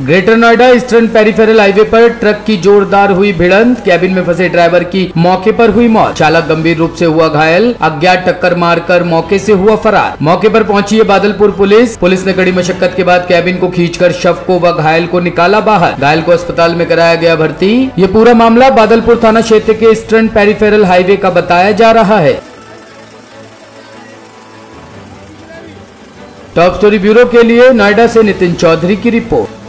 Greater Noida eastern peripheral highway पर truck की जोरदार हुई भिड़ंत, कैबिन में फंसे ड्राइवर की मौके पर हुई मौत, चालक गंभीर रूप से हुआ घायल, अज्ञात टक्कर मारकर मौके से हुआ फरार। मौके पर पहुंची है बादलपुर पुलिस ने कड़ी मशक्कत के बाद कैबिन को खींचकर शव को व घायल को निकाला बाहर। घायल को अस्पताल में कराया गया भर्ती। ये पूरा मामला बादलपुर थाना क्षेत्र के ईस्टर्न पेरिफेरल हाईवे का बताया जा रहा है। टॉप स्टोरी ब्यूरो के लिए नोएडा से नितिन चौधरी की रिपोर्ट।